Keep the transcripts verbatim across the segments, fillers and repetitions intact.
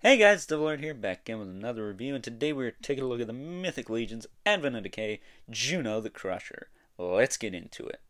Hey guys, DevilLord here, back again with another review, and today we're taking a look at the Mythic Legion's Advent of Decay Jjuno the Crusher. Let's get into it.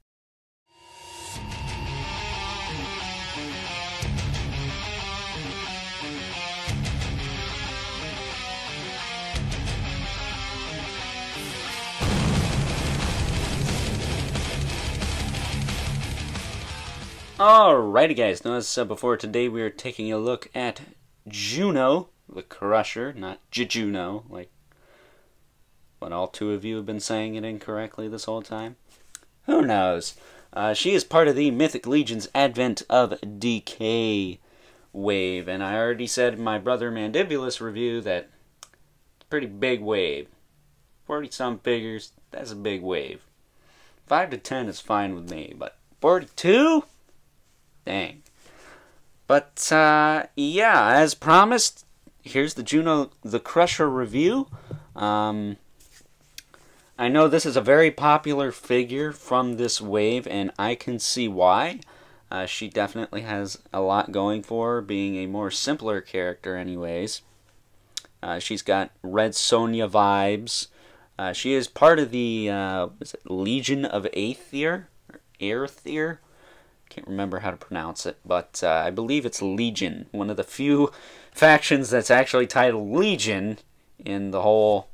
Alrighty guys, now as I said before, today we are taking a look at Jjuno the Crusher, not Jjuno, like what all two of you have been saying it incorrectly this whole time. Who knows? Uh, she is part of the Mythic Legion's Advent of Decay wave, and I already said in my Brother Mandibulus review that it's a pretty big wave. forty-some figures, that's a big wave. five to ten is fine with me, but forty-two? Dang. But, uh, yeah, as promised, here's the Jjuno the Crusher review. Um, I know this is a very popular figure from this wave, and I can see why. Uh, she definitely has a lot going for her, being a more simpler character anyways. Uh, she's got Red Sonja vibes. Uh, she is part of the, uh, is it Legion of Aether? Or Aether? Can't remember how to pronounce it, but uh, I believe it's Legion. One of the few factions that's actually titled Legion in the whole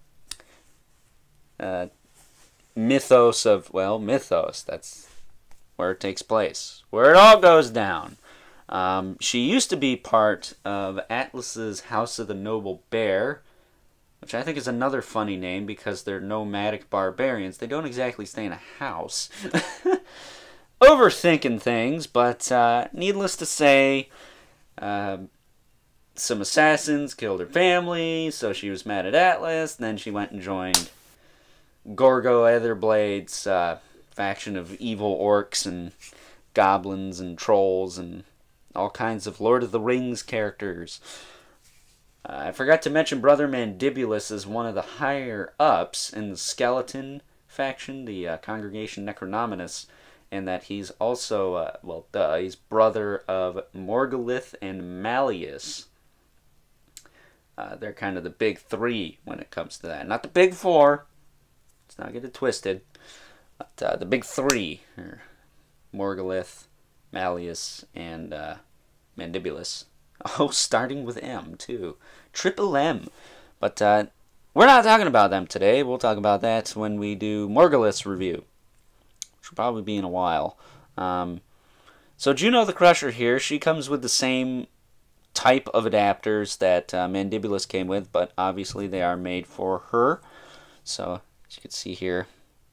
uh, mythos of, well, mythos. That's where it takes place, where it all goes down. Um, she used to be part of Atlas's House of the Noble Bear, which I think is another funny name because they're nomadic barbarians. They don't exactly stay in a house. Overthinking things, but uh, needless to say, uh, some assassins killed her family, so she was mad at Atlas. Then she went and joined Gorgo Etherblade's uh, faction of evil orcs and goblins and trolls and all kinds of Lord of the Rings characters. Uh, I forgot to mention Brother Mandibulus is one of the higher-ups in the Skeleton faction, the uh, Congregation Necronominus, and that he's also, uh, well, duh, he's brother of Morgulith and Malleus. Uh, they're kind of the big three when it comes to that. Not the big four. Let's not get it twisted. But uh, the big three are Morgulith, Malleus, and uh, Mandibulus. Oh, starting with M, too. Triple M. But uh, we're not talking about them today. We'll talk about that when we do Morgulith's review. Which will probably be in a while. Um, so Jjuno the Crusher here, she comes with the same type of adapters that uh, Mandibulus came with, but obviously they are made for her. So, as you can see here,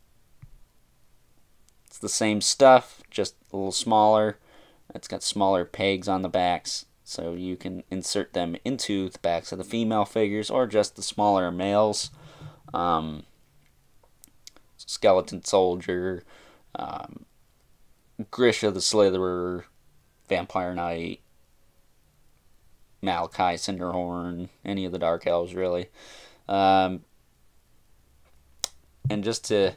it's the same stuff, just a little smaller. It's got smaller pegs on the backs, so you can insert them into the backs of the female figures, or just the smaller males. Um, Skeleton Soldier, Um, Grisha the Slitherer, Vampire Knight, Malachi Cinderhorn, any of the Dark Elves really. Um, and just to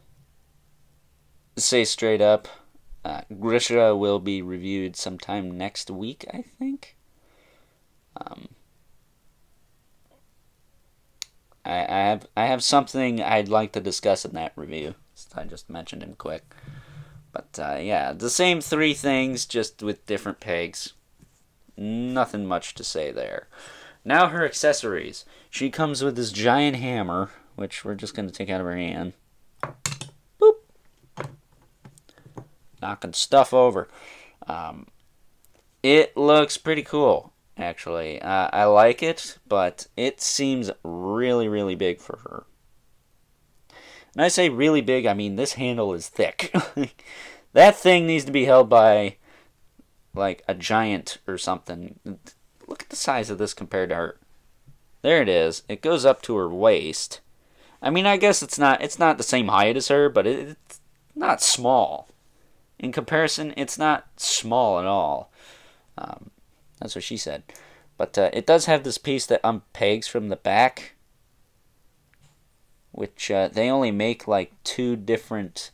say straight up, uh, Grisha will be reviewed sometime next week, I think. Um, I, I have I have something I'd like to discuss in that review. I just mentioned him quick. But, uh, yeah, the same three things, just with different pegs. Nothing much to say there. Now her accessories. She comes with this giant hammer, which we're just going to take out of her hand. Boop! Knocking stuff over. Um, it looks pretty cool, actually. Uh, I like it, but it seems really, really big for her. And I say really big, I mean this handle is thick. That thing needs to be held by, like, a giant or something. Look at the size of this compared to her. There it is. It goes up to her waist. I mean, I guess it's not it's not the same height as her, but it, it's not small. In comparison, it's not small at all. Um, that's what she said. But uh, it does have this piece that unpegs from the back, which uh, they only make like two different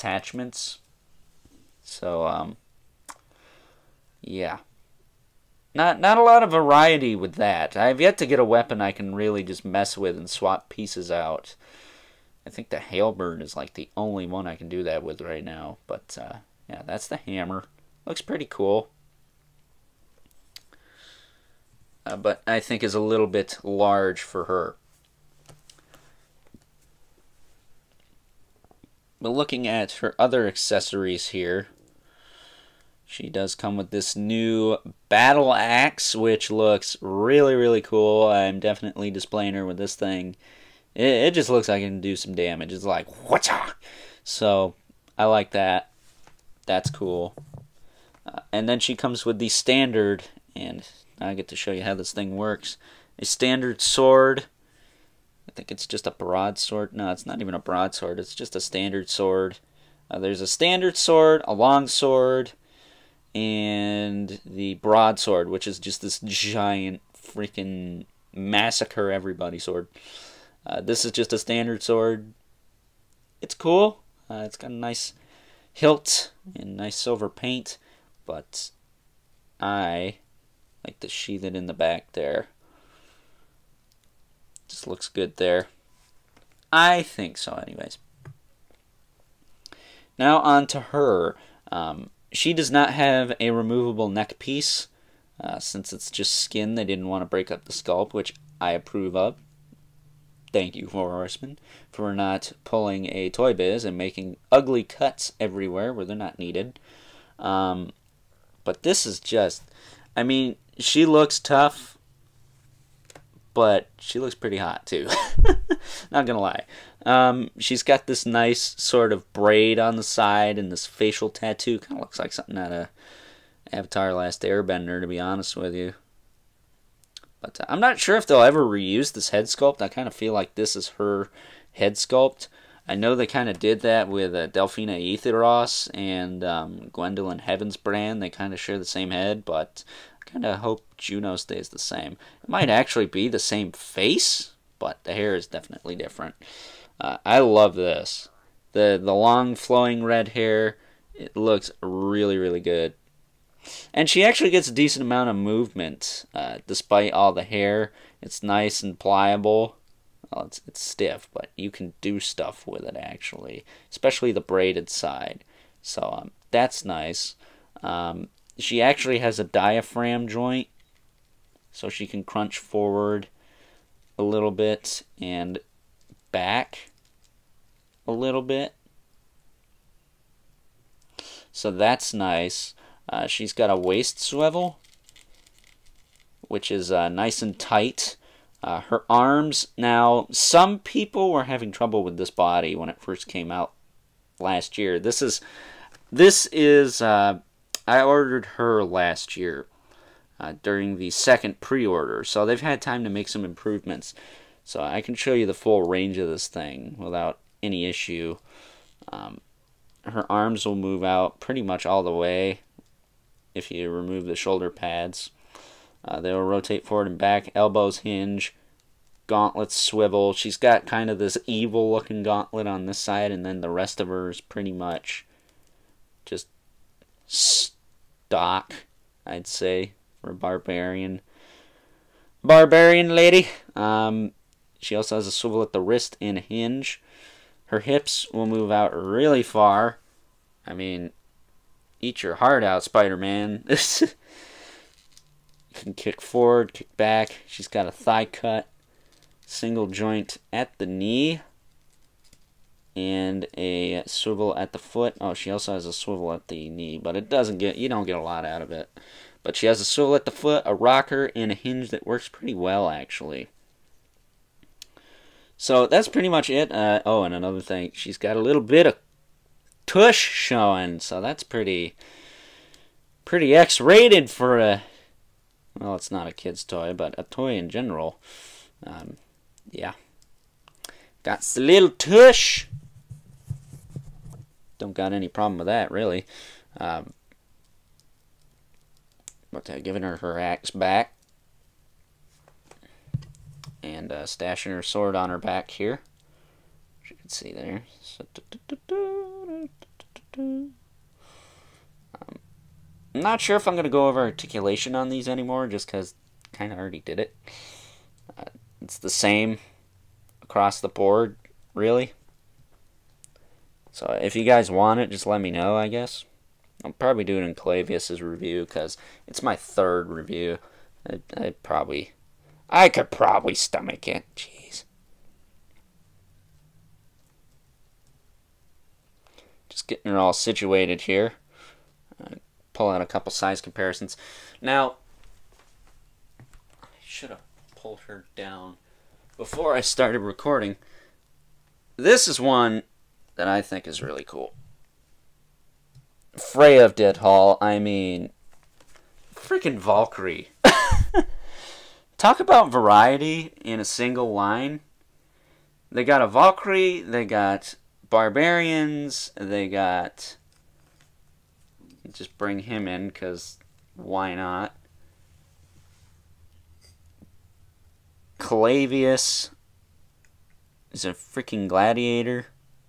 attachments. So, um, yeah. Not not a lot of variety with that. I've yet to get a weapon I can really just mess with and swap pieces out. I think the halberd is like the only one I can do that with right now. But uh, yeah, that's the hammer. Looks pretty cool. Uh, but I think is a little bit large for her. But looking at her other accessories here, she does come with this new battle axe, which looks really, really cool. I'm definitely displaying her with this thing. It, it just looks like it can do some damage. It's like, whatcha? So, I like that. That's cool. Uh, and then she comes with the standard, and now I get to show you how this thing works. A standard sword. I think it's just a broadsword. No, it's not even a broadsword. It's just a standard sword. Uh, there's a standard sword, a long sword, and the broadsword, which is just this giant freaking massacre everybody sword. Uh, this is just a standard sword. It's cool. Uh, it's got a nice hilt and nice silver paint, but I like to sheath it in the back there. Just looks good there. I think so, anyways. Now on to her. Um, she does not have a removable neck piece. Uh, since it's just skin, they didn't want to break up the sculpt, which I approve of. Thank you, Four Horsemen, for not pulling a Toy Biz and making ugly cuts everywhere where they're not needed. Um, but this is just... I mean, she looks tough, but she looks pretty hot, too. Not gonna lie. Um, she's got this nice sort of braid on the side and this facial tattoo. Kind of looks like something out of Avatar Last Airbender, to be honest with you. But uh, I'm not sure if they'll ever reuse this head sculpt. I kind of feel like this is her head sculpt. I know they kind of did that with uh, Delphina Etheros and um, Gwendolyn Heavensbrand. They kind of share the same head, but I kind of hope Jjuno stays the same. It might actually be the same face, but the hair is definitely different. Uh, I love this. The, the long flowing red hair, it looks really, really good. And she actually gets a decent amount of movement, uh, despite all the hair. It's nice and pliable. Well, it's, it's stiff, but you can do stuff with it, actually. Especially the braided side. So, um, that's nice. Um, she actually has a diaphragm joint, so she can crunch forward a little bit and back a little bit. So that's nice. Uh, she's got a waist swivel, which is uh, nice and tight. Uh, her arms, now, some people were having trouble with this body when it first came out last year. This is, this is, uh, I ordered her last year uh, during the second pre-order, so they've had time to make some improvements. So I can show you the full range of this thing without any issue. Um, her arms will move out pretty much all the way if you remove the shoulder pads. Uh, they will rotate forward and back, elbows hinge, gauntlets swivel. She's got kind of this evil looking gauntlet on this side, and then the rest of her is pretty much just stock, I'd say, for a barbarian. Barbarian lady. Um, she also has a swivel at the wrist and a hinge. Her hips will move out really far. I mean, eat your heart out, Spider-Man. You can kick forward, kick back. She's got a thigh cut, single joint at the knee, and a swivel at the foot. Oh, she also has a swivel at the knee, but it doesn't get, you don't get a lot out of it. But she has a swivel at the foot, a rocker, and a hinge that works pretty well, actually. So that's pretty much it. Uh, oh, and another thing, she's got a little bit of tush showing, so that's pretty, pretty X-rated for a, well, it's not a kid's toy, but a toy in general. Um, yeah. Got a little tush. Don't got any problem with that, really. Um, but uh, giving her her axe back. And uh, stashing her sword on her back here. As you can see there. So, um, I'm not sure if I'm going to go over articulation on these anymore, just because I kind of already did it. Uh, it's the same across the board, really. So if you guys want it, just let me know, I guess. I'll probably do it in Clavius's review, because it's my third review. I, I probably... I could probably stomach it. Jeez. Just getting her all situated here. Uh, pull out a couple size comparisons. Now, I should have pulled her down before I started recording. This is one that I think is really cool. Freya of Dead Hall, I mean, freaking Valkyrie. Talk about variety in a single line. They got a Valkyrie, they got barbarians, they got... Just bring him in, because why not? Clavius is a freaking gladiator,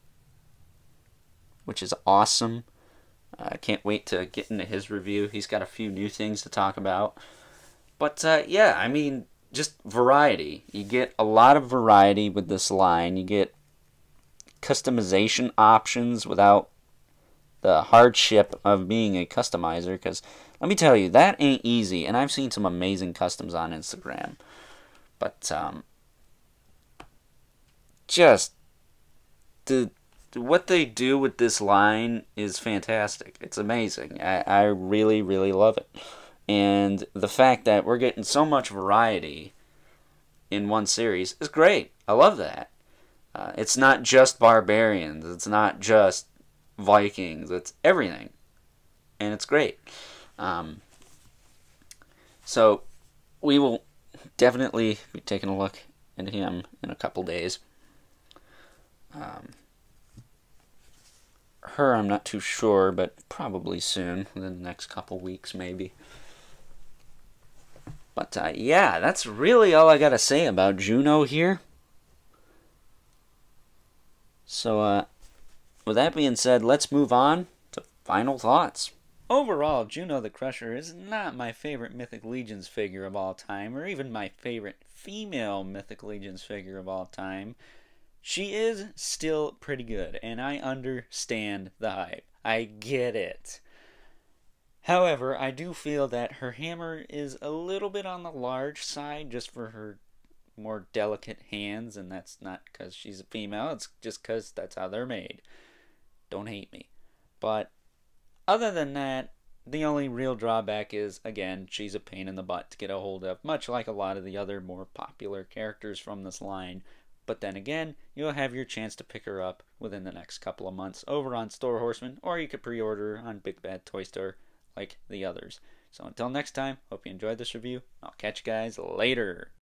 which is awesome. I uh, can't wait to get into his review. He's got a few new things to talk about. But, uh, yeah, I mean, just variety. You get a lot of variety with this line. You get customization options without the hardship of being a customizer. Because, let me tell you, that ain't easy. And I've seen some amazing customs on Instagram. But, um, just, the, what they do with this line is fantastic. It's amazing. I, I really, really love it. And the fact that we're getting so much variety in one series is great. I love that. Uh, it's not just barbarians. It's not just Vikings. It's everything. And it's great. Um, so we will definitely be taking a look into him in a couple days. Um, her, I'm not too sure, but probably soon. Within the next couple weeks, maybe. But, uh, yeah, that's really all I gotta say about Jjuno here. So, uh, with that being said, let's move on to final thoughts. Overall, Jjuno the Crusher is not my favorite Mythic Legions figure of all time, or even my favorite female Mythic Legions figure of all time. She is still pretty good, and I understand the hype. I get it. However, I do feel that her hammer is a little bit on the large side just for her more delicate hands, and that's not because she's a female, it's just because that's how they're made. Don't hate me. But other than that, the only real drawback is, again, she's a pain in the butt to get a hold of, much like a lot of the other more popular characters from this line. But then again, you'll have your chance to pick her up within the next couple of months over on Store Horseman, or you could pre-order her on Big Bad Toy Store like the others. So until next time, hope you enjoyed this review. I'll catch you guys later.